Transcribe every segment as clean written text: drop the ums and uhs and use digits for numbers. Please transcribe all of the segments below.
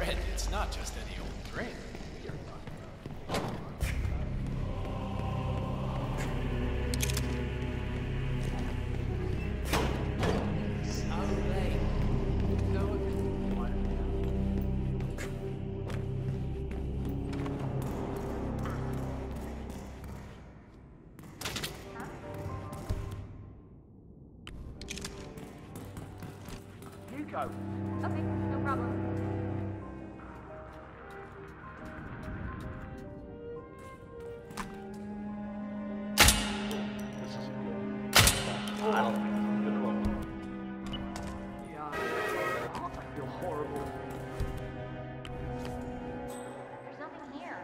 And it's not just any old drink you're talking about. Go. Okay, no problem. This is good. I don't think it's a good roll. Yeah. I feel horrible. There's nothing here.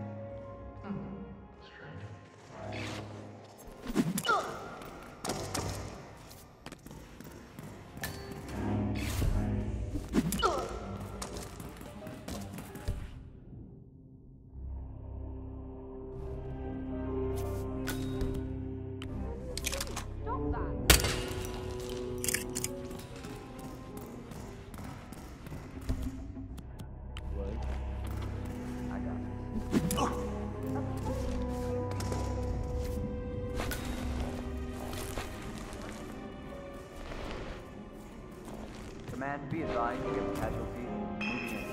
Command, be advised, we have casualties moving in.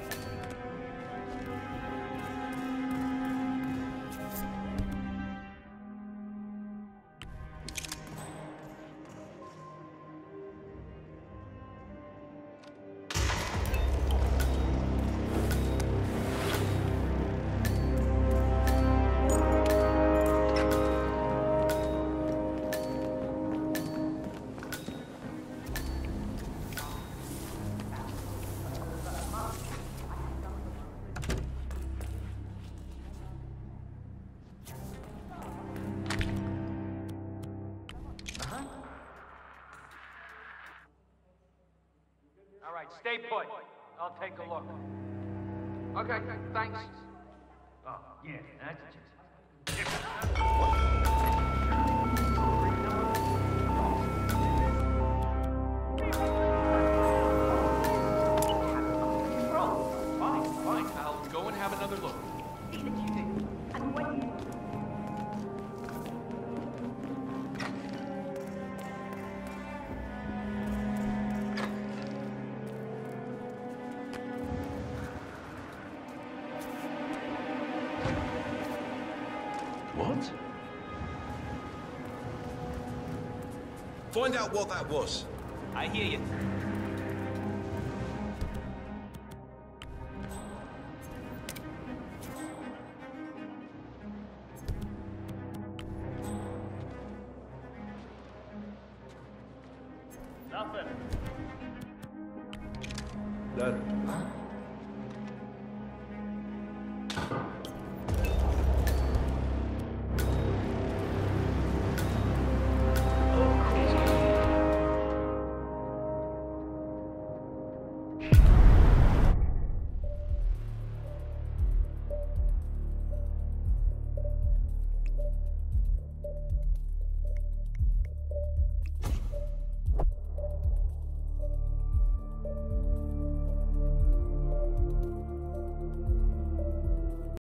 All right, stay put. I'll take a look. Okay, thanks. Oh, yeah, that's it. Fine. I'll go and have another look. What? Find out what that was. I hear you. Nothing. Dad,